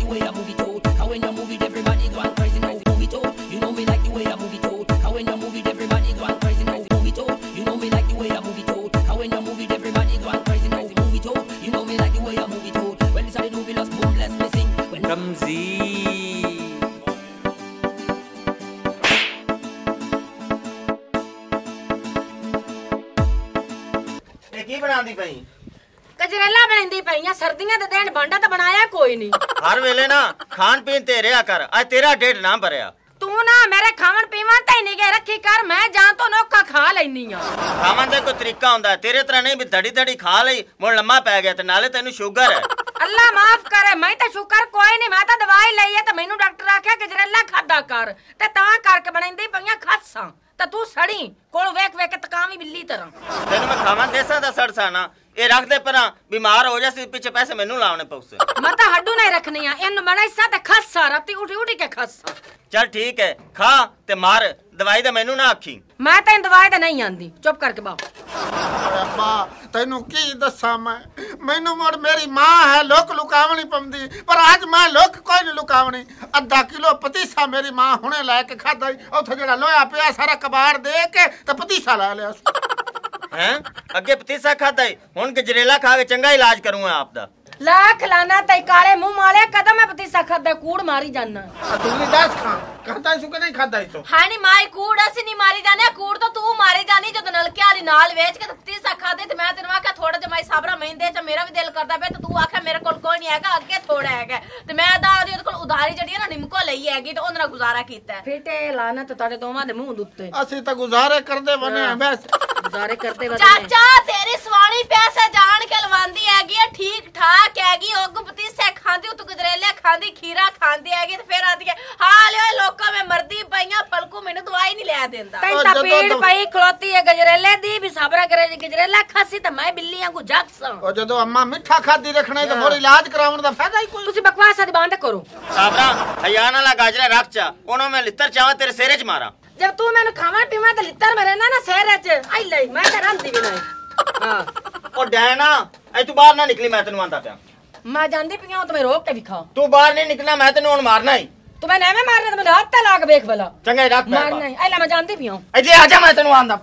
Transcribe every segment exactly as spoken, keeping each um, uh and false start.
the way I move it out. How when I move it, everybody go and crazy now. Move it out, you know me like the way I move it out. How when I move it, everybody go and crazy now. Move it out, you know me like the way I move it out. How when I move it, everybody go and crazy now. Move it out, you know me like the way I move it out. When this I do, we lost boom, let's missing. When Ramzi. की बनांदी पई गजरेला बनांदी पई सर्दियां दे दिन भांडा तो बनाया कोई नहीं हर वेले ना खान पीन ते रहा कर आज तेरा डेढ़ ना भरया तू ना मेरे खावन पीवन ते नहीं के रखी कर मैं जान तो नौका खा लेनी आ खावन दा कोई तरीका हुंदा तेरे तरह नहीं भी धड़ी धड़ी खा लई मुड़ लम्मा पै गया ते नाले तैनू शुगर है अल्लाह माफ करे मैं तो शुगर कोई नहीं मैं तो दवाई लई है ते मैनू डॉक्टर आख्या गजरेला खादा कर ते ता करके बनांदी पईया खासा ते तू सड़ी कोल वेख वेख के तकावी बिल्ली तरह तेनू मैं खावन देसा दा सड़सा ना ए रख दे परा बीमार हो जासी पीछे पैसे मैनू लावने पउसे मैं तो हड्डू नहीं रखनी है इन बनाईसा ते खासा राती उठी उठी के खासा चल ठीक है खा ते मार दवाई दा मैनू ना आखी मैं तेन दवाई ते नहीं आंदी चुप करके बाप अब्बा तैनू की दसा मैं मैनू मुड़ मेरी मां है लोक लुकावनी पौंदी पर आज मैं लोक कोई नहीं लुकावनी अद्धा किलो पतीसा मेरी मां हुणे लैके खादा उथे जेड़ा लोया पिया सारा कबाड़ दे के ते पतीसा ला लिया हैं अगे पतीसा खादा हुन गजरेला खा के चंगा इलाज करूंगा आपदा लाख लाना तई काले मुंह माले कदम में पतीसा खादा कूड़ मारी जाना तू नहीं दस खा खाता इसो के नहीं खाता इसो हां नी माई कूड़ असि नहीं मारी जाने कूड़ तो तू मारी जानी जद नलके वाली नाल वेच के पतीसा खादे ते मैं तेरे आखा थोड़ा जे माई साबरा मैं दे ते मेरा भी दिल करदा पे ते तू आखा मेरे कोल कोई नहीं हैगा अगे थोड़ा हैगा ते मैं दा ओदे कोल उधारी जड़ी ना निमको लई हैगी ते ओंदरा गुजारा कीता फिटे लाना ते ताड़े दोवां दे मुंह दुत्ते असि तो गुजारे करदे बने बस गुजारे करते बने चाचा तेरी स्वाणी पैसे जान के लवांदी हैगी ठीक ठाक हैगी ओग पतीसे खांदी तू गजरेले खांदी खीरा खांदी हैगी ते फिर आदी है हां ले लोकां में मरदी पईया पलकू मेनू दवाई नहीं ले देंदा तैन ता पीड़ पई खलोती है गजरेले दी भी साबरा करे गजरेला खासी ते मैं बिल्लियां को जगसा ओ जदों अम्मा मिठा खादी रखने ते मोर इलाज कराउण दा फायदा ही कोई तुसी बकवास दी बंद करो साबरा हयान वाला गाजरा रख चा ओनो मैं लित्तर चावा तेरे सिरे च मारा जब तू मैंने खावा पीवा ते लित्तर मरे ना ना शहर च आई ले मैं ते रंदी भी नहीं हां ओ डैना ऐ तू बाहर ना निकली मैं तेनू आंदा पिया मैं जानदी पिया तो मैं रोक के भी खा तू बाहर नहीं निकलना मैं तेनू हुन मारना ही तू मैं एਵੇਂ मारना ते मैं हाथ ते ला के देख भला चंगा रख मार नहीं आई ले मैं जानदी पिया इधर आजा मैं तेनू आंदा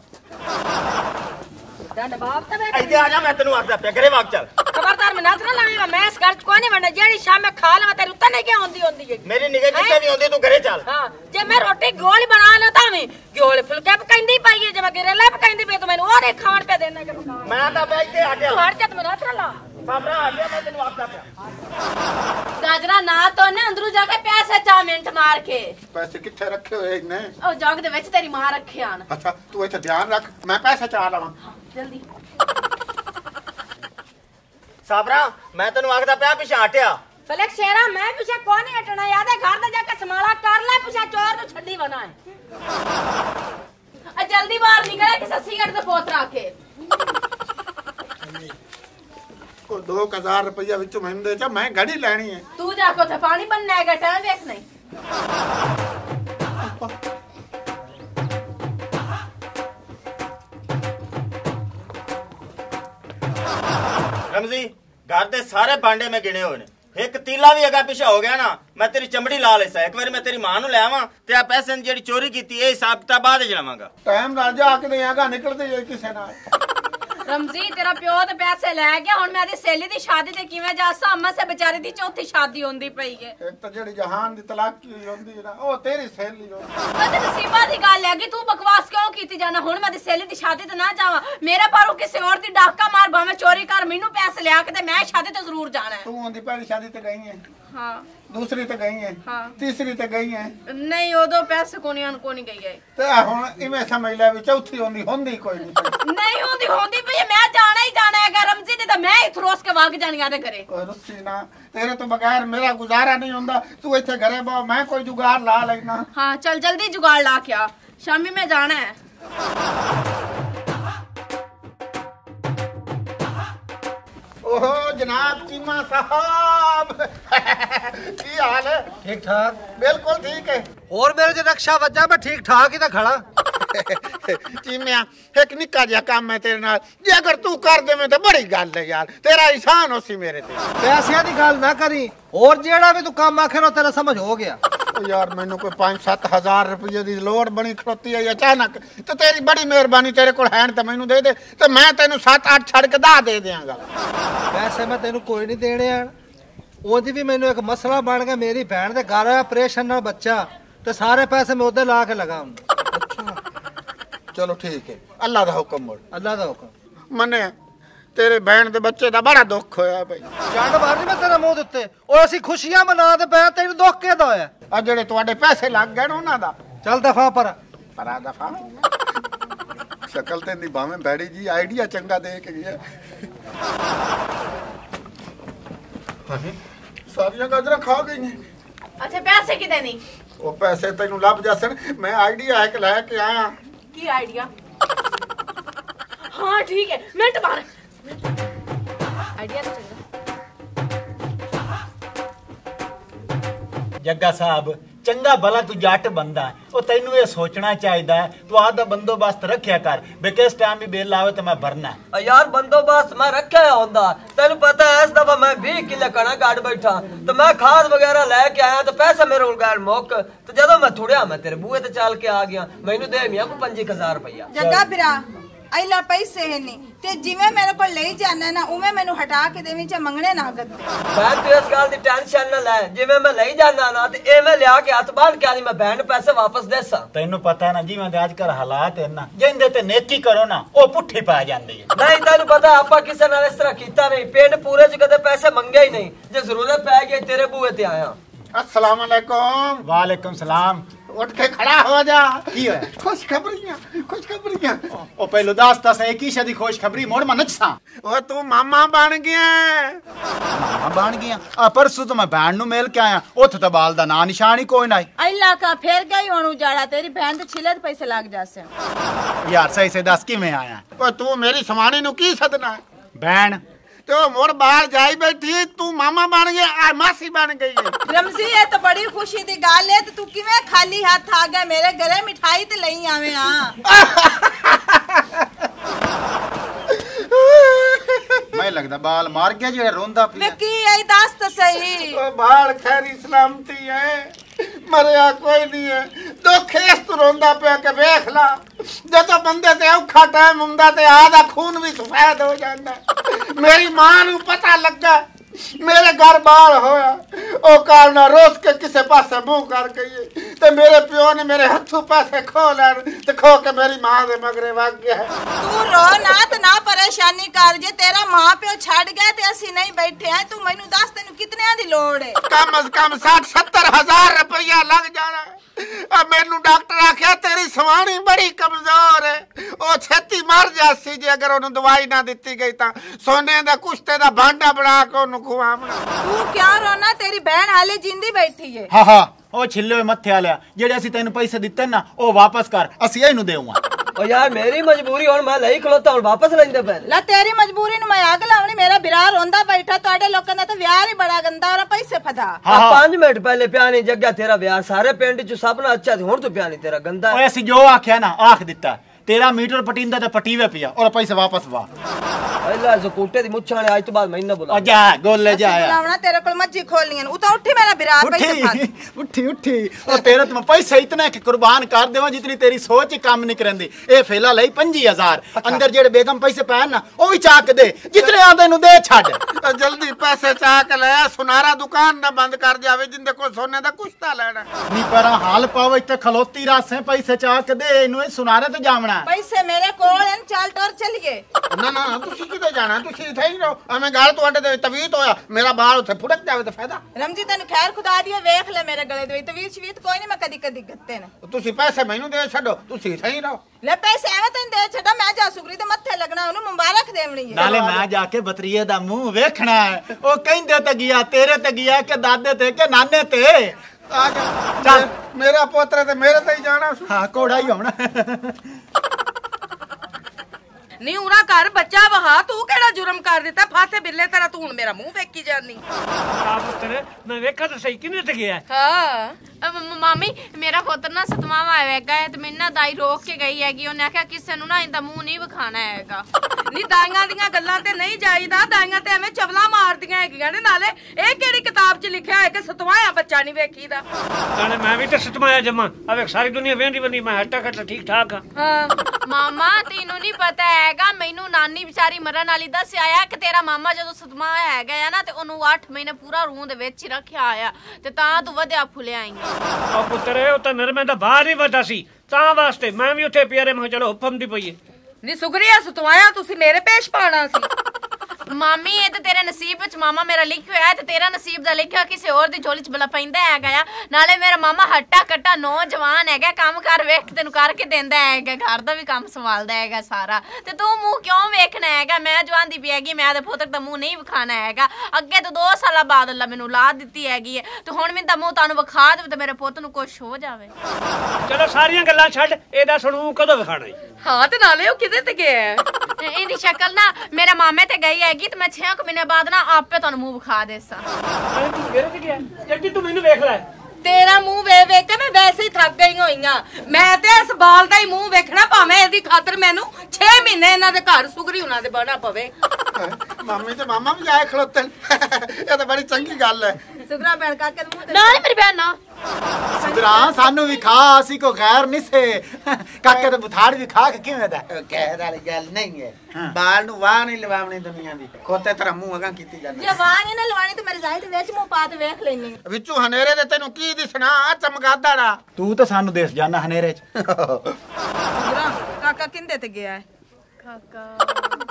दादा बाप ते इधर आजा मैं तेनू आंदा पिया करे वाग चल खबरदार मैं नाथ ना लाएगा मैं इस घर च कोई नहीं बनना जेड़ी शाम में खा लवा तेरे उत्ते नहीं क्या होंदी होंदी है मेरी निगाह जिते भी होंदी तू घरे चल हां जे मैं रोटी गोल बना ना तावे गोल फुलके पकाईंदी पाई है जे मैं गरेला पकाईंदी पे तो मैंने और एक खावन पे देना के पका मैं तो बैठ के आ गया तू हट जा मैं नाथ ना ला साबरा आ गया मैं तेनू आंदा पिया गाजरा ना तो ने अंदरू जाके पैसे चा मिनट मार के पैसे किथे रखे होए ने ओ जग दे विच तेरी मां रखे आन अच्छा तू इथे ध्यान रख मैं पैसे चा लवां जल्दी साबरा मैं तेनू आखदा पिया पिछे हटिया फलक शेरा मैं पीछे कोई नहीं हटना याद है घर दा जाके समाला कर ले पीछे चोर नु छड्डी बनाए आ जल्दी बाहर निकले कि ससी गड़ दे पोत रखे को दो हजार रुपया विच मैनू दे चा मैं गाड़ी लेनी है तू जाके उथे पानी बनना है टाइम देख नहीं रमजी घर दे सारे भांडे में गिने हुए ने एक तीला भी अगर पिछा हो गया ना मैं तेरी चमड़ी ला लेसा एक बार मैं तेरी मां नु ले आवां ते आ पैसे जेडी चोरी कीती ए हिसाब किताब बाद च लवांगा टाइम राजा आके देगा निकलते जाए किसे नाल रमजी तेरा प्यो ते पैसे ले गया हुन मैं दी सहेली दी शादी ते किवें जासा अम्मा से बेचारी दी चौथी शादी होंदी पई है एक तो जेडी जहान दी तलाक की होंदी है ना ओ तेरी सहेली हो ते नसीबा दी गल है कि तू बकवास क्यों कीती जाना हुन मैं दी सहेली दी शादी ते ना जावां मेरे पारू किसी और दी डाका मार भाਵੇਂ चोरी कर मेनू पैसे ले आके ते मैं शादी ते जरूर जाना है तू ओंदी पहली शादी ते गई है हां दूसरी ते गई है हां तीसरी ते गई है नहीं ओदो पैसे कोनी अन कोनी गई है ते हुन इवें समझ ले भी चौथी होंदी होंदी कोई नहीं नहीं होंदी होंदी भई मैं जाना ही जाना है रमजी ने तो मैं ही थरोस के वाग जानी आदे करे कोई रुस्सी ना तेरे तो बगैर मेरा गुजारा नहीं होंदा तू इथे घरे बा मैं कोई जुगाड़ ला लेना हां चल जल्दी जुगाड़ ला के आ शामी में जाना है ओहो जनाब चीमा साहब की हाल है ठीक ठाक बिल्कुल ठीक है और मेरे जो रक्षा बच्चा मैं ठीक ठाक ही था खड़ा चीमिया एक निक्का जिहा काम है तेरे नाल जे अगर तू कर देवे तो बड़ी गल है यार तेरा एहसान होसी मेरे ते पैसियां दी गल ना करी और जेड़ा भी तू काम आखिर तेरा समझ हो गया यार मैनू कोई पांच सत्त हजार रुपये की लोड़ बनी खड़ोती है अचानक तो तेरी बड़ी मेहरबानी तेरे को है तो मैनू दे दे तो मैं तेन सत्त अठ छड़ के दह दे देंगा पैसे मैं तेन कोई नहीं देने ओदी भी मैनू एक मसला बन गया मेरी भैन दे घर ऑपरेशन नाल बच्चा तो सारे पैसे मैं ओदे ला के लगा अच्छा चलो ठीक है अल्लाह दा हुक्म मोड़ अल्लाह दा हुक्म मने तेरे बहन दे बच्चे दा बड़ा दुख होया भाई चंड मारनी मैं तेरे मुंह उत्ते और असि खुशियां मना दे पै तेन दुख केदा होया आ जेड़े तुहाडे पैसे लग गए उन्हां दा चल दफा पर परा दफा शक्ल ते निभावे बैड़ी जी आइडिया चंगा दे के गया सारियां गाजरा खा गई हैं अच्छा पैसे कि देनी ओ पैसे तेनू लभ जासन मैं आइडिया एक लै के आया की आइडिया हाँ ठीक है मिनट बार आइडिया तो चल जग्गा साहब चंगा भला तू जट बंदा है ਉਹ ਤੈਨੂੰ ਇਹ ਸੋਚਣਾ ਚਾਹੀਦਾ ਹੈ ਤੂੰ ਆਹ ਦਾ ਬੰਦੋਬਸਤ ਰੱਖਿਆ ਕਰ ਵੀ ਕਿਸ ਟਾਈਮ ਵੀ ਬਿੱਲ ਆਵੇ ਤੇ ਮੈਂ ਭਰਨਾ यार बंदोबस्त मैं रखा होंदा तेन पता है इस दफा मैं बीस किले कणक काट बैठा तो मैं खाद वगैरह लेके आया तो पैसा मेरे कोल गैर मुक तो जदों मैं थुड़िया मैं तेरे बूहे ते चल के आ गया मैनू दे मियां को पच्चीस हज़ार रुपया जग्गा फिरा आइला पैसे है नहीं ते जिवें मेरे को ले जाना ना उवें मैनू हटा के देवी च मंगने ना गद्दे बहन तू इस गल दी टेंशन ना ले जिवें मैं ले जाना ना ते एवें लिया के हथ बांध के आनी मैं बहन पैसे वापस देसा ਤੈਨੂੰ ਪਤਾ ਨਾ ਜਿਵੇਂ ਦੇ ਅੱਜਕੱਲ ਹਾਲਾਤ ਹੈ ਨਾ ਜਿੰਦੇ ਤੇ ਨੇਕੀ ਕਰੋ ਨਾ ਉਹ ਪੁੱਠੀ ਪਾ ਜਾਂਦੀ ਹੈ नहीं तेन पता आपा किसी नाल इस तरह कीता नहीं पिंड पूरे च कदे पैसे मंगे ही नहीं जे जरूरत पै गई तेरे बूहे ते आया अस्सलाम वालेकुम वालेकुम सलाम उठ के खड़ा हो जा की होया खुशखबरियां खुशखबरियां ओ पहलो दास दस है की शादी खुशखबरी मोड़ में नचसा ओ तू मामा बन गया मामा बन गया आ परसों तो मैं बहन नु मिल के आया ओथ तो बाल दा ना निशान ही कोई नहीं आइला का फेर गई होनु जाड़ा तेरी बहन ते छिले ते पैसे लाग जासे यार सही से दस किवें आया ओ तू मेरी समानी नु की सदना बहन तो मोर बाहर जाई बैठी तू मामा बन गया आ मासी बन गई है रमजी ये तो बड़ी खुशी दी गल है ते तू किवें खाली हाथ आ गया मेरे घरे मिठाई ते लई आवे हां मैं लगदा बाल मार गया जेड़ा रोंदा पिया मैं की आई दस तो सही ओ बाल खैरी सलामती है मरिया कोई नहीं है दुख इस तू रोंदा पिया के वेख ला जदों बंदे ते औखा टाइम हुंदा ते आदा खून भी सफेद हो जांदा मेरी मां नू पता लगा मेरे घर बाहर होया ओ काल ना रोस के किसे पासे मुंह कर गई ते मेरे प्यो ने मेरे हथों पैसे खो लैन ते खो के मेरी मां दे मगरे वग गया तू रो ना ते ना परेशानी कर जे तेरा मां प्यो छड़ गया ते असि नहीं बैठे हैं तू मैनू दस तेनू कितने दी लोड़ है कम अज कम साठ सत्तर हजार रुपया लग जाना अब मैनू डॉक्टर आख्या तेरी सवानी बड़ी कमजोर है ओ छेती मर जासी जे अगर ओनू दवाई ना दित्ती गई ता सोने दा कुश्ते दा भांडा बना के ओनू खुआवना तू क्या रोना तेरी बहन हाले जिंदी बैठी है हां हां ओ छिल्ले होए मथे आलिया जेड़े असि तैनू पैसे दित्ते ना ओ वापस कर असि एनू देऊंगा ओ यार मेरी मजबूरी हुन मैं लई खलोता हुन वापस लेंदे पे ला तेरी मजबूरी नु मैं आग लावनी मेरा बिरा रोंदा बैठा तोड़े लोकां दा तो व्याह ही बड़ा गंदा और पैसे फदा हां पांच मिनट पहले प्यानी जग्गा तेरा व्याह सारे पिंड च सब ना अच्छा हुन तो प्यानी तेरा गंदा ओए असि जो आख्या ना आख दित्ता तेरा मीटर पटींदा ते पटीवे पिया और पैसे वापस वा अल्लाह जकूटे दी मुछां ने आज तो बाद महीना बुला ओ जा गोले जा आया बुलावना तेरे कोल मज्जी खोलनी उ तो उठी मेरा बिरा पैसे फद उठी उठी ओ तेरे तो मैं पैसे इतना कि कुर्बान कर देवा जितनी तेरी सोच ही काम नहीं करंदी ए फेला लई पच्चीस हज़ार अंदर जेड़े बेगम पैसे पैन ना ओ भी चाक दे जितने आंदे नु दे छड़ जल्दी पैसे चाक ले सुनारा दुकान ना बंद कर जावे जिंदे कोल सोने दा कुश्ता लेना नी पर हाल पावे इते खलोती रासे पैसे चाक दे इनु सुनारे ते जावना पैसे मेरे कोल हैं चल टोर चलिए ना ना तुसी किते जाना तुसी इथे ही रहो हमें गाल तोड़े दे तवीत होया मेरा बाल उथे फुड़क जावे तो फायदा रमजी तनु खैर खुदा दिए वेख ले मेरे गले दे तवीत शवीत कोई नहीं मैं कदी कदी गत्ते ने तुसी पैसे मैनू दे छड्डो तुसी इथे ही रहो ले पैसे एवे तन दे छड्डा मैं जा सुगरी ते मत्थे लगना ओनु मुबारक देवनी है नाले मैं जाके बतरीए दा मुंह वेखना है ओ कहंदे ते गया तेरे ते गया के दादे ते के नाने ते आ जा चल मेरा पोतरा ते मेरे ते ही जाना हां कोड़ा ही होना ਨੀ ਉਰਾ ਘਰ ਬੱਚਾ ਵਹਾ ਤੂੰ ਕਿਹੜਾ ਜੁਰਮ ਕਰ ਦਿੱਤਾ ਫਾਤੇ ਬਿੱਲੇ ਤੇਰਾ ਤੂੰ ਹੁਣ ਮੇਰਾ ਮੂੰਹ ਵੇਖੀ ਜਾਨੀ ਆ ਪੁੱਤਰ ਮੈਂ ਵੇਖਾ ਤਾਂ ਸਹੀ ਕਿਨੇ ਤੇ ਗਿਆ ਹਾਂ ਮਾਮੀ ਮੇਰਾ ਪੁੱਤਰ ਨਾ ਸਤਮਾਵਾ ਆਵੇਗਾ ਤੇ ਮੈਨੂੰ ਨਾ ਦਾਈ ਰੋਕ ਕੇ ਗਈ ਹੈਗੀ ਉਹਨੇ ਆਖਿਆ ਕਿਸੇ ਨੂੰ ਨਾ ਇਹਦਾ ਮੂੰਹ ਨਹੀਂ ਵਿਖਾਣਾ ਹੈਗਾ ਨੀ ਦਾਈਆਂ ਦੀਆਂ ਗੱਲਾਂ ਤੇ ਨਹੀਂ ਜਾਈਦਾ ਦਾਈਆਂ ਤੇ ਐਵੇਂ ਚਵਲਾ ਮਾਰਦੀਆਂ ਹੈਗੀਆਂ ਨੇ ਨਾਲੇ ਇਹ ਕਿਹੜੀ ਕਿਤਾਬ 'ਚ ਲਿਖਿਆ ਹੈ ਕਿ ਸਤਵਾਇਆ ਬੱਚਾ ਨਹੀਂ ਵੇਖੀਦਾ ਨਾਲੇ ਮੈਂ ਵੀ ਤਾਂ ਸਤਮਾਇਆ ਜਮਾ ਆ ਵੇਖ ਸਾਰੀ ਦੁਨੀਆ ਵੇਂਦੀ ਬੰਦੀ ਮੈਂ ਹੱਟਾ ਘੱਟਾ ਠੀਕ ਠਾਕ ਆ ਹਾਂ ਮਾਮਾ ਤੈਨੂੰ ਨਹੀਂ ਪਤਾ ਹੈਗਾ ਮੈਨੂੰ ਨਾਨੀ ਵਿਚਾਰੀ ਮਰਨ ਵਾਲੀ ਦੱਸਿਆ ਆ ਕਿ ਤੇਰਾ ਮਾਮਾ ਜਦੋਂ ਸਤਮਾਇਆ ਹੈਗਾ ਆ ਨਾ ਤੇ ਉਹਨੂੰ ਅੱਠ ਮਹੀਨੇ ਪੂਰਾ ਰੂਹ ਦੇ ਵਿੱਚ ਹੀ ਰੱਖਿਆ ਆ ਤੇ ਤਾਂ ਤੂੰ ਵਧਿਆ ਫੁੱਲਿਆ ਆਈ ਆ ਪੁੱਤਰ ਉਹ ਤਾਂ ਨਰਮੇ ਦਾ ਬਾਹਰ ਹੀ ਵੱਡਾ ਸੀ ਤਾਂ ਵਾਸਤੇ ਮੈਂ ਵੀ ਉੱਥੇ ਪਿਆਰੇ ਮੈਂ ਚਲੋ ਹੁਕਮ ਦੀ ਪਈਏ ਨੀ ਸੁਗਰੀਆ ਸਤਵਾਇਆ ਤੁਸੀਂ ਮੇਰੇ ਪੇਸ਼ ਪਾਣਾ ਸੀ ਮਾਮੀ ਇਹ ਤੇ ਤੇਰੇ ਨਸੀਬ ਵਿੱਚ ਮਾਮਾ ਮੇਰਾ ਲਿਖਿਆ ਹੋਇਆ ਤੇ ਤੇਰਾ ਨਸੀਬ ਦਾ ਲਿਖਿਆ ਕਿਸੇ ਹੋਰ ਦੀ ਝੋਲੀ 'ਚ ਬਲਾ ਪੈਂਦਾ ਹੈਗਾ ਆ ਨਾਲੇ ਮੇਰਾ ਮਾਮਾ ਹੱਟਾ ਕੱਟਾ ਨੌਜਵਾਨ ਹੈਗਾ ਕੰਮ ਕਰ ਵੇਖ ਤੈਨੂੰ ਕਰਕੇ ਦਿੰਦਾ ਹੈਗਾ ਘਰ ਦਾ ਵੀ ਕੰਮ ਸੰਭਾਲਦਾ ਹੈਗਾ ਸਾਰਾ ਤੇ ਤੂੰ ਮੂੰਹ ਕਿਉਂ ਵੇਖਣਾ ਹੈਗਾ ਮੈਂ ਜਵਾਨ ਦੀ ਪਿਆਗੀ ਮੈਂ ਤੇ ਪੁੱਤਰ ਦਾ ਮੂੰਹ ਨਹੀਂ ਵਿਖਾਣਾ ਹੈਗਾ ਅੱਗੇ ਤਾਂ ਦੋ ਸਾਲਾਂ ਬਾਅਦ ਅੱਲਾ ਮੈਨੂੰ ਔਲਾਦ ਦਿੱਤੀ ਹੈਗੀ ਹੈ ਤੇ ਹੁਣ ਮੈਂ ਤਾਂ ਮੂੰਹ ਤੁਹਾਨੂੰ ਵਿਖਾ ਦੇਵੇ ਤੇ ਮੇਰੇ ਪੁੱਤ ਨੂੰ ਕੁਛ ਹੋ ਜਾਵੇ ਚਲੋ ਸਾਰੀਆਂ ਗੱਲਾਂ ਛੱਡ ਇਹਦਾ ਸੁਣੂ ਕਦੋਂ ਵਿਖਾਣਾ ਹਾਂ ਤੇ ਨਾਲੇ ਉਹ ਕਿਤੇ ਤੇ ਗਿਆ ਇਹਦੀ ਸ਼ਕਲ ਨਾ ਮੇਰੇ ਮਾਮੇ ਤੇ ਗਈ ਹੈਗੀ ਤੇ ਮੈਂ ਛੇ ਮਹੀਨੇ ਬਾਅਦ ਨਾ ਆਪੇ ਤੁਹਾਨੂੰ ਮੂੰਹ ਵਿਖਾ ਦੇਸਾਂ ਤੂੰ ਮੇਰੇ ਤੇ ਗਿਆ ਜੱਜੀ ਤੂੰ ਮੈਨੂੰ ਵੇਖ ਲੈ ਤੇਰਾ ਮੂੰਹ ਵੇਖ ਵੇਖ ਕੇ ਮੈਂ ਵੈਸੇ ਹੀ ਥੱਕ ਗਈ ਹੋਈਆਂ ਮੈਂ ਤੇ ਇਸ ਬਾਲ ਦਾ ਹੀ ਮੂੰਹ ਵੇਖਣਾ ਭਾਵੇਂ ਇਹਦੀ ਖਾਤਰ ਮੈਨੂੰ ਛੇ ਮਹੀਨੇ ਇਹਨਾਂ ਦੇ ਘਰ ਸੁਗਰੀ ਉਹਨਾਂ ਦੇ ਬਣਾ ਪਵੇ ਮਾਮੀ ਤੇ ਮਾਮਾ ਵੀ ਆਏ ਖਲੋਤੇ ਇਹ ਤਾਂ ਬੜੀ ਚੰਗੀ ਗੱਲ ਹੈ ਸੁਗਰਾ ਭੈਣ ਕਾਕੇ ਦੇ ਮੂੰਹ ਤੇ ਨਾ ਮੇਰੀ ਭੈਣ ਨਾ ਸੁਗਰਾ ਸਾਨੂੰ ਵੀ ਖਾ ਅਸੀਂ ਕੋ ਗੈਰ ਨਹੀਂ ਸੇ ਕਾਕੇ ਤੇ ਬੁਥਾੜ ਵੀ ਖਾ ਕੇ ਕਿਵੇਂ ਦਾ ਕਹਿ ਵਾਲੀ ਗੱਲ ਨਹੀਂ ਹੈ ਬਾਲ ਨੂੰ ਵਾਹ ਨਹੀਂ ਲਵਾਉਣੀ ਦੁਨੀਆ ਦੀ ਖੋਤੇ ਤਰ੍ਹਾਂ ਮੂੰਹ ਅਗਾਂ ਕੀਤੀ ਜਾਂਦੀ ਜੇ ਵਾਹ ਨਹੀਂ ਨਾ ਲਵਾਣੀ ਤੇ ਮੇਰੇ ਜ਼ਾਹਿਰ ਦੇ ਵਿੱਚ ਮੂੰਹ ਪਾ ਤੇ ਵੇਖ ਲੈਣੀ ਵਿੱਚੋਂ ਹਨੇਰੇ ਦੇ ਤੈਨੂੰ ਕੀ ਦਿਸਣਾ ਆ ਚਮਗਾਦਾ ਦਾ ਤੂੰ ਤਾਂ ਸਾਨੂੰ ਦੇਸ ਜਾਣਾ ਹਨੇਰੇ ਚ ਸੁਗਰਾ ਕਾਕਾ ਕਿੰਦੇ ਤੇ ਗਿਆ ਹੈ ਕਾਕਾ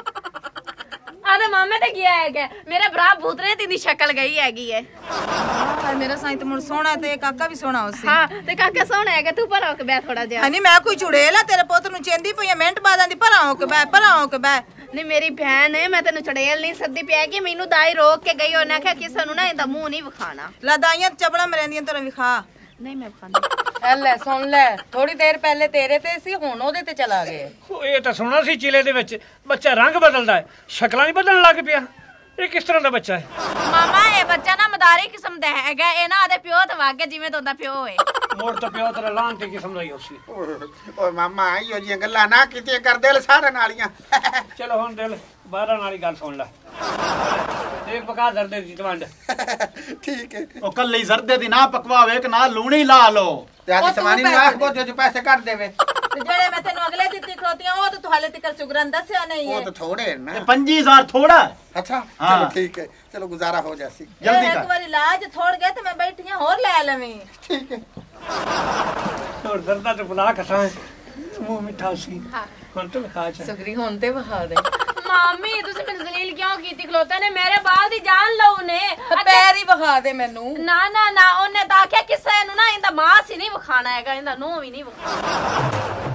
ਆਦੇ ਮਾਮੇ ਤੇ ਗਿਆ ਹੈਗਾ ਮੇਰੇ ਭਰਾ ਭੂਤਰੇ ਦੀ ਸ਼ਕਲ ਗਈ ਹੈਗੀ ਹੈ ਹਾਂ ਮੇਰਾ ਸਾਈਂ ਤੇ ਮੁੜ ਸੋਹਣਾ ਤੇ ਕਾਕਾ ਵੀ ਸੋਹਣਾ ਉਸੇ ਹਾਂ ਤੇ ਕਾਕਾ ਸੋਹਣਾ ਹੈਗਾ ਤੂੰ ਪਰ ਹੋ ਕੇ ਬੈ ਥੋੜਾ ਜਿਹਾ ਹਨੀ ਮੈਂ ਕੋਈ ਚੁੜੇਲ ਆ ਤੇਰੇ ਪੁੱਤ ਨੂੰ ਚੇਂਦੀ ਪਈ ਮਿੰਟ ਬਾਅਦ ਆਂਦੀ ਭਰਾ ਹੋ ਕੇ ਬੈ ਭਰਾ ਹੋ ਕੇ ਬੈ ਨਹੀਂ ਮੇਰੀ ਭੈਣ ਹੈ ਮੈਂ ਤੈਨੂੰ ਚੜੇਲ ਨਹੀਂ ਸੱਦੀ ਪਿਆ ਕਿ ਮੈਨੂੰ ਦਾਈ ਰੋਕ ਕੇ ਗਈ ਉਹਨੇ ਆਖਿਆ ਕਿਸੇ ਨੂੰ ਨਾ ਇਹਦਾ ਮੂੰਹ ਨਹੀਂ ਵਿਖਾਣਾ ਲਦਾਈਆਂ ਚਪੜਾ ਮਰੇਂਦੀਆਂ ਤੇਰਾ ਵਿਖਾ ਨਹੀਂ ਮੈਂ ਵਿਖਾਂਦੀ ਐ ਲੈ ਸੁਣ ਲੈ ਥੋੜੀ ਦੇਰ ਪਹਿਲੇ ਤੇਰੇ ਤੇ ਸੀ ਹੁਣ ਉਹਦੇ ਤੇ ਚਲਾ ਗਏ ਇਹ ਤਾਂ ਸੁਣਾ ਸੀ ਚਿਲੇ ਦੇ ਵਿੱਚ ਬੱਚਾ ਰੰਗ ਬਦਲਦਾ ਹੈ ਸ਼ਕਲਾਂ ਹੀ ਬਦਲਣ ਲੱਗ ਪਿਆ ਇਹ ਕਿਸ ਤਰ੍ਹਾਂ ਦਾ ਬੱਚਾ ਹੈ ਮਾਮਾ ਇਹ ਬੱਚਾ ਨਾ ਮਦਾਰੀ ਕਿਸਮ ਦਾ ਹੈਗਾ ਇਹ ਨਾ ਆਦੇ ਪਿਓ ਤੇ ਵਾਗੇ ਜਿਵੇਂ ਤੁਹਾਡਾ ਪਿਓ ਹੋਏ ਮੋੜ ਤਾਂ ਪਿਓ ਤੇਰਾ ਲਾਂਟੀ ਕਿਸਮ ਦਾ ਹੀ ਉਸੀ ਓਏ ਮਾਮਾ ਆਈਓ ਜੀਆਂ ਗੱਲਾਂ ਨਾ ਕੀਤੀਆਂ ਕਰ ਦਿਲ ਸਾਰੇ ਨਾਲੀਆਂ ਚਲੋ ਹੁਣ ਦਿਲ ਬਾਹਰਾਂ ਵਾਲੀ ਗੱਲ ਸੁਣ ਲੈ ਦੇਖ ਪਕਾ ਦਰਦੇ ਦੀ ਤਵੰਡ ਠੀਕ ਹੈ ਉਹ ਕੱਲੀ ਜ਼ਰਦੇ ਦੀ ਨਾ ਪਕਵਾ ਵੇਖ ਨਾ ਲੂਣੀ ਲਾ ਲੋ ਤੇ ਅੱਜ ਸਮਾਨੀ ਨੂੰ ਆਖ ਬੋਤੇ ਜੋ ਪੈਸੇ ਕੱਢ ਦੇਵੇ ਤੇ ਜਿਹੜੇ ਮੈਂ ਤੈਨੂੰ ਅਗਲੇ ਦਿੱਤੀ ਖਲੋਤੀਆਂ ਉਹ ਤਾਂ ਤੁਹਾਲੇ ਤੱਕ ਸੁਗਰਨ ਦੱਸਿਆ ਨਹੀਂ ਉਹ ਹੈ ਤਾਂ ਥੋੜੇ ਨਾ ਤੇ ਪੰਜੀ ਹਜ਼ਾਰ ਥੋੜਾ ਅੱਛਾ ਹਾਂ। ਚਲੋ ਠੀਕ ਹੈ ਚਲੋ ਗੁਜ਼ਾਰਾ ਹੋ ਜਾਸੀ ਜਲਦੀ ਇੱਕ ਕਰ ਵਾਰੀ ਲਾਜ ਥੋੜ ਗਏ ਤੇ ਮੈਂ ਬੈਠੀਆਂ ਹੋਰ ਲੈ ਲਵੇਂ ਠੀਕ ਹੈ ਹੋਰ ਦਰਦਾ ਤੇ ਬੁਲਾ ਕਸਾਂ ਮੂੰਹ ਮਿੱਠਾ ਸੀ ਹੁਣ ਤੂੰ ਖਾ ਚਾ ਸੁਗਰੀ ਹੁਣ ਤੇ ਵਿਖਾ ਦੇ ਮਾਮੀ ਤੁਸੀਂ ਮੈਨੂੰ ਜ਼ਲੀਲ ਕਿਉਂ ਕੀਤੀ ਖਲੋਤੇ ਨੇ ਮੇਰੇ ਬਾਲ ਦੀ ਜਾਨ ਲਓ ਨੇ ਪੈਰ ਹੀ ਵਿਖਾ ਦੇ ਮੈਨੂੰ ਨਾ ਨਾ ਨਾ ਉਹਨੇ ਤਾਂ ਆਖਿਆ ਕਿਸੇ ਨੂੰ ਨਾ ਇਹਦਾ ਮਾਸ ਹੀ ਨਹੀਂ ਵਿਖਾਣਾ ਹੈਗਾ ਇਹਦਾ ਨੂੰਹ ਵੀ ਨਹੀਂ ਵਿਖਾਣਾ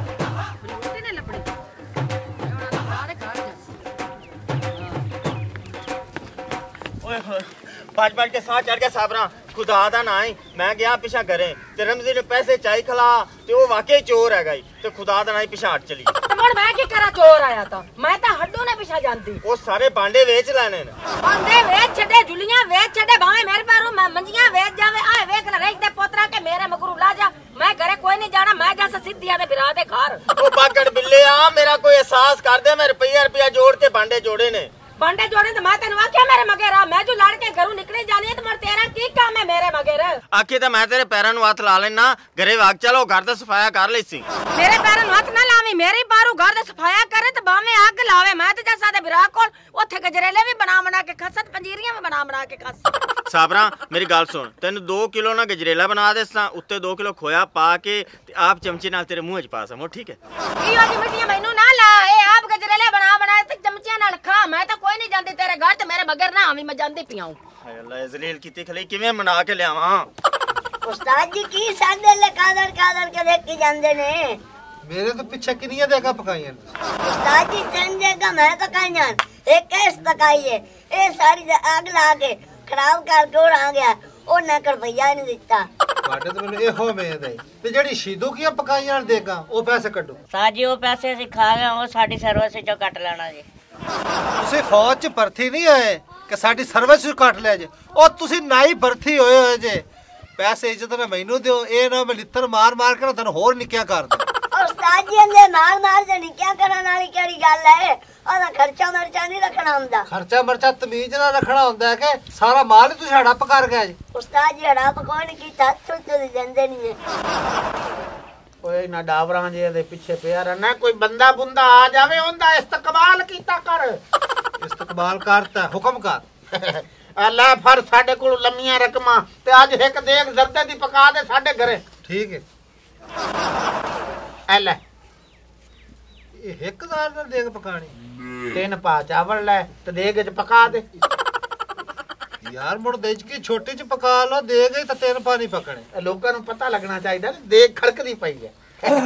ਓਏ ਹੋਏ ਬਾਜ ਬਾਜ ਕੇ ਸਾਹ ਚੜ ਗਿਆ ਸਾਬਰਾ ਖੁਦਾ ਦਾ ਨਾ ਹੀ ਮੈਂ ਗਿਆ ਪਿਛਾ ਕਰੇ ਤੇ ਰਮਜ਼ੀ ਨੇ ਪੈਸੇ ਚਾਈ ਖਲਾ ਤੇ ਉਹ ਵਾਕਈ ਚੋਰ ਹੈਗਾ ਈ ਤੇ ਖੁਦਾ ਦਾ ਨਾ ਹੀ ਪਿਛਾ ਹਟ ਚਲੀ ਤੇ ਮੁੜ ਮੈਂ ਕੀ ਕਰਾਂ ਚੋਰ ਆਇਆ ਤਾਂ ਮੈਂ ਤਾਂ ਹੱਡੂ ਨੇ ਪਿਛਾ ਜਾਂਦੀ ਉਹ ਸਾਰੇ ਬਾਂਡੇ ਵੇਚ ਲੈਣੇ ਨੇ ਬਾਂਡੇ ਵੇਚ ਛੱਡੇ ਜੁਲੀਆਂ ਵੇਚ ਛੱਡੇ ਭਾਵੇਂ ਮੇਰੇ ਪੈਰੋਂ ਮੈਂ ਮੰਜੀਆਂ ਵੇਚ ਜਾਵੇ ਆਏ ਵੇਖ ਲੈ ਰੇਖ ਦੇ ਪੋਤਰਾ ਕੇ ਮੇਰੇ ਮਗਰੂ ਲਾ ਜਾ ਮੈਂ ਘਰੇ ਕੋਈ ਨਹੀਂ ਜਾਣਾ ਮੈਂ ਜਾ ਸਿੱਧੀਆਂ ਦੇ ਵਿਰਾ ਦੇ ਘਰ ਉਹ ਬਾਗੜ ਬਿੱਲੇ ਆ ਮੇਰਾ ਕੋਈ ਅਹਿਸਾਸ ਕਰ ਦੇ ਮੈਂ ਰੁਪਈਆ ਰੁਪਈਆ ਜੋੜ ਕੇ ਬਾਂਡੇ ਜੋੜੇ ਨੇ बांडे जोड़े तो मैं तेन आख्या मेरे मगेरा मैं जो लड़ के घरों निकली जानी है तो मर तेरा की काम है मेरे मगेर आखी तो मैं तेरे पैरों नु हाथ ला लेना घरे वाग चलो घर दा सफाया कर ले सी मेरे पैरों नु हाथ ना लावी मेरी बारू घर दा सफाया करे तो बावे आग लावे मैं तो जैसा दे बिरा कोल ओथे गजरेले भी बना बना के खसत पंजीरियां भी बना बना के खस साबरा मेरी गल सुन तेन दो किलो ना गजरेला बना देसा उत्ते दो किलो खोया पा के आप चमचे नाल तेरे मुंह च पा समो ठीक है इयो जी मिट्टियां मैनू ना ला ए आप गजरेले बना बना ते चमचियां नाल खा मैं तो कोई नहीं जांदी तेरे घर ते मेरे मगर ना आवी मैं जांदी पियाऊं हाय अल्लाह जलील कीती खले किवें मना के लियावां उस्ताद जी की सादे ले कादर कादर के देख के जांदे ने मेरे तो पीछे किनिया देगा पकाइयां उस्ताद जी तीन जगह मैं पकाइयां एक कैस पकाई है ए सारी आग ला के खराब करके उड़ा गया ओ ना कर भैया ने दिता ਤੁਹਾਡੇ ਤੇ ਮੈਨੂੰ ਇਹੋ ਉਮੀਦ ਹੈ ਤੇ ਜਿਹੜੀ ਸ਼ੀਦੂ ਕੀਆਂ ਪਕਾਈਆਂ ਦੇਗਾ ਉਹ ਪੈਸੇ ਕੱਢੋ। ਸਾਜੀ ਉਹ ਪੈਸੇ ਅਸੀਂ ਖਾ ਗਏ ਉਹ ਸਾਡੀ ਸਰਵਿਸ ਚੋਂ ਕੱਟ ਲੈਣਾ ਜੀ। ਤੁਸੀਂ ਫੌਜ 'ਚ ਭਰਤੀ ਨਹੀਂ ਹੋਏ ਕਿ ਸਾਡੀ ਸਰਵਿਸ ਚੋਂ ਕੱਟ ਲਿਆ ਜੇ। ਉਹ ਤੁਸੀਂ ਨਾਈ ਭਰਤੀ ਹੋਏ ਹੋਏ ਜੇ। ਪੈਸੇ ਇੱਜ਼ਤ ਨਾਲ ਮੈਨੂੰ ਦਿਓ, ਇਹ ਨਾ ਮੈਂ ਲਿੱਤਰ ਮਾਰ ਮਾਰ ਕੇ ਤੁਹਾਨੂੰ ਹੋਰ ਨਿੱਕਿਆ ਕਰ ਦਿਆਂ। ਉਸਤਾਦ ਜੀ ਨੇ ਮਾਰ ਮਾਰ ਦੇ ਨਿੱਕਿਆ ਕਰਨ ਵਾਲੀ ਕਿਹੜੀ ਗੱਲ ਹੈ? ਉਹਦਾ ਖਰਚਾ ਮਰਚਾ ਨਹੀਂ ਰੱਖਣਾ ਹੁੰਦਾ। ਖਰਚਾ ਮਰਚਾ ਤਮੀਜ਼ ਨਾਲ ਰੱਖਣਾ ਹੁੰਦਾ ਹੈ ਕਿ ਸਾਰਾ ਮਾਲ ਹੀ ਤੁਸੀਂ ਹੜੱਪ ਕਰ ਗਿਆ ਜੀ। ਉਸਤਾਦ ਜੀ ਹੜੱਪ ਕੋਈ ਨਹੀਂ ਕੀਤਾ, ਤੁਸੀਂ ਦਿੰਦੇ ਨਹੀਂ ਹੈ। ਓਏ ਨਾ ਡਾਵਰਾਂ ਜੇ ਦੇ ਪਿੱਛੇ ਪਿਆ ਰਹਿਣਾ। ਕੋਈ ਬੰਦਾ ਬੁੰਦਾ ਆ ਜਾਵੇ ਉਹਦਾ ਇਸਤਕਬਾਲ ਕੀਤਾ ਕਰ। ਇਸਤਕਬਾਲ ਕਰਤਾ ਹੁਕਮ ਕਰ। ਅੱਲਾ ਫਰ ਸਾਡੇ ਕੋਲ ਲੰਮੀਆਂ ਰਕਮਾਂ ਤੇ ਅੱਜ ਇੱਕ ਦੇਗ ਜ਼ਰਦੇ ਦੀ ਪਕਾ ਦੇ ਸਾਡੇ ਘਰੇ। ਠੀਕ ਹੈ ਐ ਲੈ ਇਹ ਇੱਕ ਹਜ਼ਾਰ ਨਾਲ ਦੇਗ ਪਕਾਣੀ। ਤਿੰਨ ਪਾ ਚਾਵਲ ਲੈ ਤੇ ਦੇਗ ਚ ਪਕਾ ਦੇ। ਯਾਰ ਮੁੜ ਦੇਜ ਕੀ ਛੋਟੀ ਚ ਪਕਾ ਲਓ, ਦੇਗ ਤਾਂ ਤਿੰਨ ਪਾ ਨਹੀਂ ਪਕਣੇ। ਲੋਕਾਂ ਨੂੰ ਪਤਾ ਲੱਗਣਾ ਚਾਹੀਦਾ ਦੇਗ ਖੜਕਦੀ ਪਈ ਹੈ।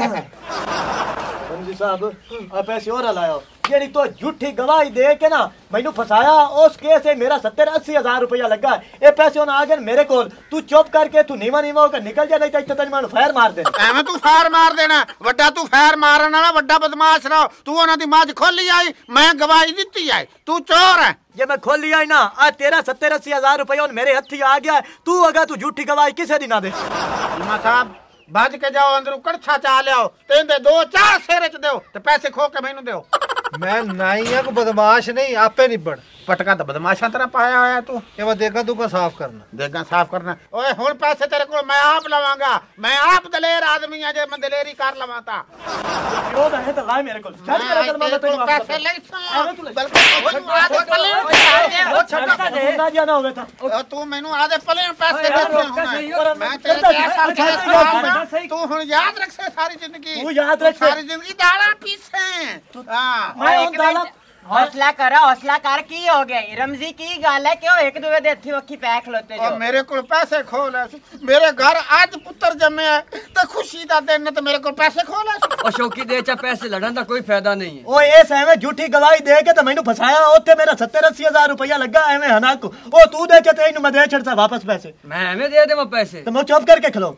रमजी साहब आ पैसे और लायो जेड़ी तो झूठी गवाही दे के ना मैनू फसाया उस केस से मेरा सत्तर अस्सी हजार रुपया लगा। ये पैसे आ गए मेरे को। तू चुप करके तू नीवा नीवा होकर निकल जा, नहीं तो तेन मैं फायर मार देना। एवें तू फायर मार देना वड्डा। तू फायर मारन वाला वड्डा बदमाश रहो। तू उन्हां दी मौज खोली आई, मैं गवाही दित्ती है। तू चोर है। जे मैं खोली आई ना आ तेरा सत्तर अस्सी हजार रुपया मेरे हथी आ गया। तू अगर तू झूठी गवाही किसे दी ना दे। साहब भज के जाओ अंदर कड़छा चा लियाओ तेंदे दो चार सेरे च दो ते पैसे खो के मैनू दो। मैं नाइया को बदमाश नहीं आपे निबड़। पटका तो बदमाशा तरह पाया होया तू। ये मैं देखा तू का साफ करना देगा साफ करना। ओए हुन पैसे तेरे को मैं आप लवांगा। मैं आप दलेर आदमी है जे मैं दलेरी कर लवां ता। ओ है तो लाए मेरे को चल मेरा कल मैं तेरे पैसे ले बल्कि आधे पले वो छटका दे ना जाना होवे था। तू मैनू आधे पले पैसे दे। मैं तेरे पैसे तू हुन याद रख से सारी जिंदगी। तू याद रख सारी जिंदगी दाला पीछे। हां मैं उन दाला हौसला करो हौसला कर की हो गया रमजी की गल है क्यों एक दूसरे दे हथी वक्की पै खलोते जो। मेरे को पैसे खो ले मेरे घर आज पुत्र जमे है तो खुशी दा दिन ते मेरे को पैसे खो ले। ओ शौकी दे चा पैसे लड़न दा कोई फायदा नहीं है। ओ ए एवें झूठी गवाही दे के तो मैनू फसाया। ओथे मेरा सत्तर अस्सी हजार रुपया लगा एवें हनाक। ओ तू दे च ते इनु मैं दे छड़सा वापस पैसे। मैं एवें दे देवा पैसे तो मैं चुप करके खलो।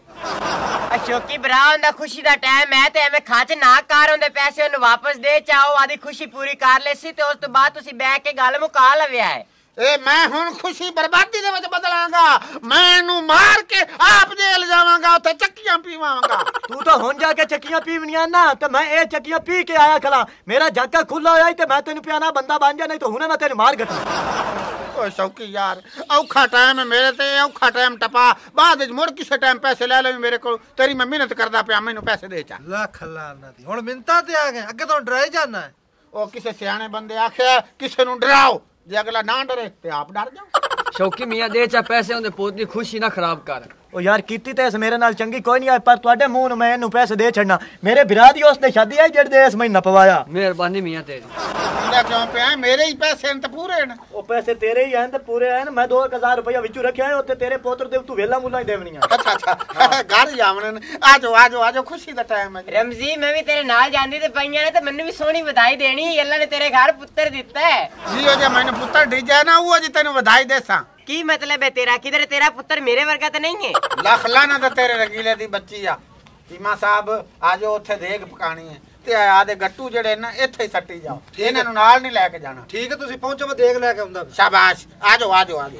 शौकी भरा हुंदा खुशी दा टाइम है ते एवें खच ना कर हुंदे पैसे ओनु वापस दे चाओ आदी खुशी पूरी कर लेसी ते उस तो बाद तुसी बैठ के गल मुका लविया है। ए मैं हुन खुशी बर्बादी दे विच बदलांगा। मैं इनु मार के आप जेल जावांगा उथे चक्कियां पीवांगा। तू तो हुन जाके चक्कियां पीवनियां ना ते मैं ए चक्कियां पी के आया खला। मेरा जाका खुला होया ते मैं तेनु पियाना बंदा बन जा नहीं तो हुने मैं तेनु मार गटा। ओ शौकी यार औखा टाइम है मेरे ते औखा टाइम टपा बाद विच मुड़ किसे टाइम पैसे ले ले मेरे को। तेरी मैं मेहनत करदा पिया मैनू पैसे दे चा। लख लाना दी हुन मिंता ते आ गए अगे तो डराई जाना है। ओ किसे सियाने बंदे आखे किसे नु डराओ जे अगला ना डरे ते आप डर जाओ। शौकी मियां दे चा पैसे ओंदे पोत दी खुशी ना खराब कर। ओ यार कीती ते इस मेरे नाल चंगी कोई नहीं है पर तुहाडे मुंह नु मैं इनु पैसे दे छड़ना। मेरे बिरा दी उसने शादी आई जेड़ दे इस महीना पवाया। मेहरबानी मियां तेरी। इंदा क्यों पे मेरे ही पैसे न ते पूरे न। ओ पैसे तेरे ही हैं ते पूरे हैं। मैं दो हज़ार रुपया विचू रखया है ओते तेरे पोत्र दे तू वेला मुला ही देवनी है। अच्छा अच्छा घर ही आवण आजो आजो आजो खुशी दा टाइम है। रमजी मैं भी तेरे नाल जांदी ते पईयां ने ते मैनू भी सोहनी बधाई देनी। अल्लाह ने तेरे घर पुत्र दिता है। जी ओ जे मैंने पुत्र दी जाए ना वो जी तेनु बधाई देसा। की मतलब है तेरा किधर तेरा पुत्र मेरे वर्गा तो नहीं है। लख लाना तो तेरे रगीले दी बच्ची आ। चीमा साहब आजो उथे देग पकानी है ते आदे गट्टू जेड़े ना इथे ही सट्टी जाओ। इन्हां नु नाल नहीं लेके जाना। ठीक है तुसी पहुंचो मैं देग लेके आउंदा। शाबाश आजो आजो आजो।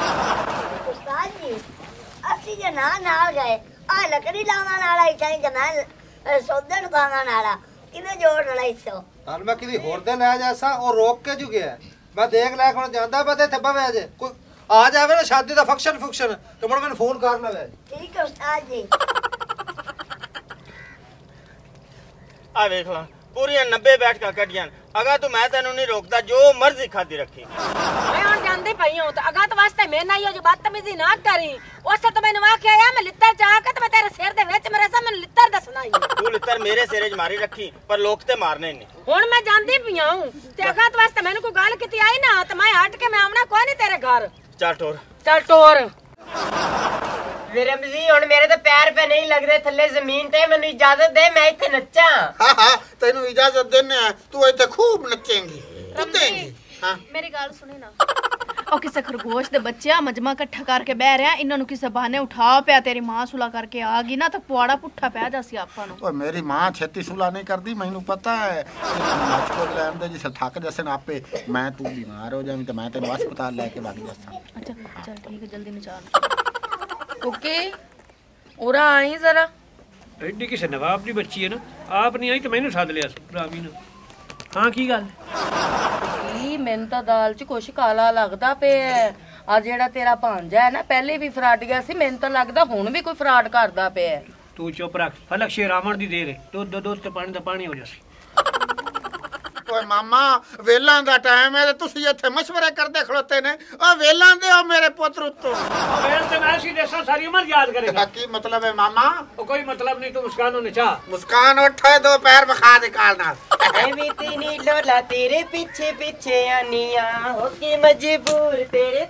उस्ताद जी असि जे ना नाल गए आ लकड़ी लावण वाला ही चाही जमाल सौदन पावण वाला किने जोड़ लई सो। ताल मैं किदी होर दे ले जासा और रोक के जु गया। मैं देग लेके हुन जांदा बते थे बवे जे कोई आ जावे ना शादी दा फंक्शन फंक्शन तो मुड़ मैंने फोन कर लवे। ठीक है उस्ताद जी। आ देख ला पूरी नब्बे बैठ का कटियां अगा तू मैं तेनू नहीं रोकता जो मर्जी खाती रखी। मैं और जानदी पई हूं तो अगा तो वास्ते मैं ना यो जो बदतमीजी ना करी उससे तो मैंने वाक्य आया मैं लित्तर चाह के तो मैं तेरे सिर दे विच मेरे सामने लित्तर दसना ही। तू लित्तर मेरे सिरे च मारी रखी पर लोग ते मारने नहीं। हुन मैं जानदी पई हूं ते अगा तो वास्ते मैंने कोई गल कीती आई ना तो मैं हट के मैं आमना कोई नहीं तेरे घर। चल टोर चल टोर। रमजी हुन मेरे तो पैर पे नहीं लग रहे थल्ले जमीन ते मैनू इजाजत दे मैं इथे नच्चा। हां हां तेनू इजाजत देने तू इथे खूब नचेंगी कूदेंगी। हां मेरी गल सुनी ना ਉਹ ਕਿਸੇ ਖਰਗੋਸ਼ ਦੇ ਬੱਚਿਆ ਮਜਮਾ ਇਕੱਠਾ ਕਰਕੇ ਬਹਿ ਰਿਆ ਇਹਨਾਂ ਨੂੰ ਕਿਸੇ ਬਹਾਨੇ ਉਠਾ ਪਿਆ ਤੇਰੀ ਮਾਂ ਸੁਲਾ ਕਰਕੇ ਆ ਗਈ ਨਾ ਤਾਂ ਪੁਆੜਾ ਪੁੱਠਾ ਪਿਆ ਜਾਸੀ ਆਪਾਂ ਨੂੰ। ਓਏ ਮੇਰੀ ਮਾਂ ਛੇਤੀ ਸੁਲਾ ਨਹੀਂ ਕਰਦੀ ਮੈਨੂੰ ਪਤਾ ਹੈ। ਨੱਚ ਕੋਲ ਲੈਣ ਦੇ ਜਿਸ ਥੱਕ ਜਸੇ ਨਾ ਆਪੇ ਮੈਂ ਤੂੰ ਬਿਮਾਰ ਹੋ ਜਾਵੇਂ ਤੇ ਮੈਂ ਤੈਨੂੰ ਹਸਪਤਾਲ ਲੈ ਕੇ ਵਗ ਜਾਸਾਂ। ਅੱਛਾ ਚੱਲ ਠੀਕ ਹੈ ਜਲਦੀ ਨਿਚਾਲ। ਕੁੱਕੀ ਉਰਾ ਆਈ ਜ਼ਰਾ। ਐਡੀ ਕਿਸੇ ਨਵਾਬ ਦੀ ਬੱਚੀ ਹੈ ਨਾ ਆਪ ਨਹੀਂ ਆਈ ਤੇ ਮੈਨੂੰ ਸੱਦ ਲਿਆ ਰਾਮੀ ਨੇ। ਹਾਂ ਕੀ ਗੱਲ ਕੀ ਮੈਨੂੰ ਤਾਂ ਦਾਲ 'ਚ ਕੁਛ ਕਾਲਾ ਲੱਗਦਾ ਪਿਆ। ਆ ਜਿਹੜਾ ਤੇਰਾ ਭਾਂਜਾ ਹੈ ਨਾ ਪਹਿਲੇ ਵੀ ਫਰਾਡ ਗਿਆ ਸੀ ਮੈਨੂੰ ਤਾਂ ਲੱਗਦਾ ਹੁਣ ਵੀ ਕੋਈ ਫਰਾਡ ਕਰਦਾ ਪਿਆ। ਤੂੰ ਚੁੱਪ ਰੱਖ ਫਲਕ ਸ਼ੇਰਾਵਣ ਦੀ ਦੇਰ ਹੈ ਦੁੱਧ ਦੁੱਧ ਤੇ ਪਾਣੀ ਦਾ ਪਾਣੀ ਹੋ ਜਾਸੀ। ਓਏ ਮਾਮਾ ਵੇਲਾਂ ਦਾ ਟਾਈਮ ਹੈ ਤੇ ਤੁਸੀਂ ਇੱਥੇ ਮਸ਼ਵਰੇ ਕਰਦੇ ਖਲੋਤੇ ਨੇ। ਓ ਵੇਲਾਂ ਦੇ ਓ ਮੇਰੇ ਪੁੱਤਰ ਉੱਤੋਂ। ਓ ਵੇਲ ਤੇ ਮੈਂ ਸੀ ਦੇਸਾਂ ਸਾਰੀ ਉਮਰ ਯਾਦ ਕਰੇਗਾ। ਕੀ ਮਤਲਬ ਹੈ ਮਾਮਾ? ਉਹ ਕੋਈ ਮਤਲਬ ਨਹੀਂ ਤੂੰ ਮੁਸਕਾਨ ਨੂੰ ਨਚਾ। ਮੁਸਕਾਨ ਉੱਠੇ ਦੋ ਪੈਰ ਵਿਖਾ ਦੇ ਕਾਲ ਨਾਲ। ਐਵੇਂ ਤੇਰੀ ਲੋਲਾ ਤੇਰੇ ਪਿੱਛੇ ਪਿੱਛੇ ਆਨੀਆਂ ਹੋ ਕੇ ਮਜਬੂਰ ਤੇਰੇ।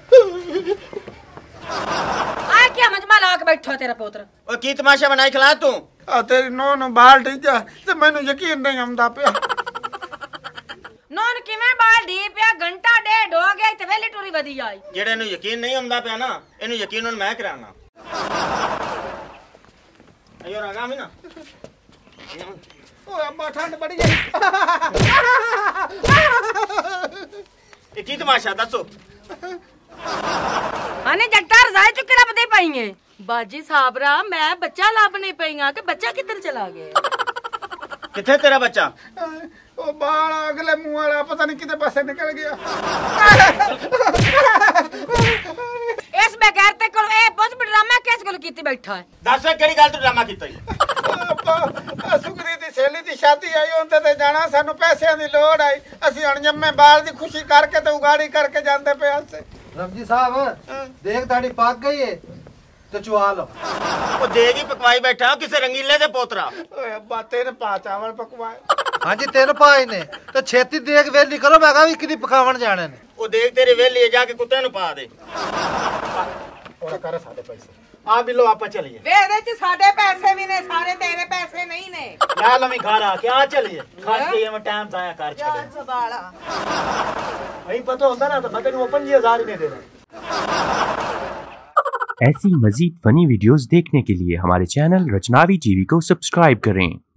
ਆ ਕੀ ਮਜਮਾ ਲਾ ਕੇ ਬੈਠਾ ਤੇਰਾ ਪੁੱਤਰ। ਓ ਕੀ ਤਮਾਸ਼ਾ ਬਣਾਈ ਖਲਾ ਤੂੰ? ਆ ਤੇਰੀ ਨੋ ਨੂੰ ਬਾਲ ਢੀਜਾ ਤੇ ਮੈਨੂੰ ਯਕੀਨ ਨਹੀਂ ਆਉਂਦਾ ਪਿਆ। ਨੌਨ ਕਿਵੇਂ ਬਾਲ ਢੀ ਪਿਆ ਘੰਟਾ ਡੇਢ ਹੋ ਗਿਆ ਤੇ ਵੇਲੀ ਟੂਰੀ ਵਧੀ ਆਈ। ਜਿਹੜੇ ਨੂੰ ਯਕੀਨ ਨਹੀਂ ਆਉਂਦਾ ਪਿਆ ਨਾ ਇਹਨੂੰ ਯਕੀਨ ਹੁਣ ਮੈਂ ਕਰਾਣਾ। ਅਯੋ ਰਗਾ ਵੀ ਨਾ। ਓਏ ਅੱਬਾ ਠੰਡ ਬੜੀ ਗਈ। ਇਹ ਕੀ ਤਮਾਸ਼ਾ ਦੱਸੋ? ਆਨੇ ਜੱਟਾ ਰਜ਼ਾਈ ਚੁੱਕ ਕੇ ਰੱਬਦੇ ਪਈਏ। ਬਾਜੀ ਸਾਬਰਾ ਮੈਂ ਬੱਚਾ ਲੱਭਣੇ ਪਈਆਂ ਕਿ ਬੱਚਾ ਕਿੱਧਰ ਚਲਾ ਗਿਆ? ਕਿੱਥੇ ਤੇਰਾ ਬੱਚਾ? ਉਹ ਬਾਲ ਅਗਲੇ ਮੂੰਹ ਵਾਲਾ ਪਤਾ ਨਹੀਂ ਕਿਤੇ ਪਾਸੇ ਨਿਕਲ ਗਿਆ। ਇਸ ਬਗੈਰ ਤੇ ਕੋਲ ਇਹ ਪੁੱਛ ਡਰਾਮਾ ਕਿਸ ਕੋਲ ਕੀਤੀ ਬੈਠਾ ਹੈ? ਦੱਸ ਕਿਹੜੀ ਗੱਲ ਤੂੰ ਡਰਾਮਾ ਕੀਤਾ ਈ? ਆ ਸੁਗਰੀ ਦੀ ਸਹੇਲੀ ਦੀ ਸ਼ਾਦੀ ਆਈ ਉਹਦੇ ਤੇ ਜਾਣਾ ਸਾਨੂੰ ਪੈਸਿਆਂ ਦੀ ਲੋੜ ਆਈ ਅਸੀਂ ਅਣਜੰਮੇ ਬਾਲ ਦੀ ਖੁਸ਼ੀ ਕਰਕੇ ਤੇ ਉਗਾੜੀ ਕਰਕੇ ਜਾਂਦੇ ਪਏ ਅਸੀਂ। ਰਮਜੀ ਸਾਹਿਬ ਦੇਖ ਤੁਹਾਡੀ ਪੱਕ ਗਈ ਏ ਤੇ ਚੁਆ ਲਓ। ਉਹ ਦੇਗ ਹੀ ਪਕਵਾਈ ਬੈਠਾ ਕਿਸੇ ਰੰਗੀਲੇ ਦੇ ਪੋਤਰਾ। ਓਏ ਅੱਬਾ ਤੇਰੇ ਪਾ ਚਾਵਲ ਪਕਵਾਏ। ਹਾਂਜੀ ਤਿੰਨ ਭਾਈ ਨੇ ਤੇ ਛੇਤੀ ਦੇਖ ਵੇਲੀ ਕਰੋ ਮੈਂ ਕਹਾਂ ਵੀ ਕਿਦੀ ਪਕਾਵਣ ਜਾਣੇ ਨੇ। ਉਹ ਦੇਖ ਤੇਰੇ ਵੇਲੀ ਜਾ ਕੇ ਕੁੱਤਿਆਂ ਨੂੰ ਪਾ ਦੇ। ਉਹ ਕਰ ਸਾਡੇ ਪੈਸੇ ਆ ਬਿੱਲੋ ਆਪਾਂ ਚਲੀਏ। ਵੇ ਇਹਦੇ ਚ ਸਾਡੇ ਪੈਸੇ ਵੀ ਨੇ ਸਾਰੇ ਤੇਰੇ ਪੈਸੇ ਨਹੀਂ ਨੇ। ਲੈ ਲਵੀਂ ਘਰ ਆ ਕੇ ਆ ਚਲੀਏ ਖਰਚ ਕੇ ਮੈਂ ਟਾਈਮ ਜ਼ਾਇਆ ਕਰ ਛੱਡ। ਯਾਰ ਸਵਾਲਾ ਨਹੀਂ ਪਤਾ ਹੁੰਦਾ ਨਾ ਤਾਂ ਮੈਂ ਤੈਨੂੰ ਪੰਜ हज़ार ही नहीं देना। ऐसी मजीद फनी वीडियोस देखने के लिए हमारे चैनल रचनावी टीवी को सब्सक्राइब करें।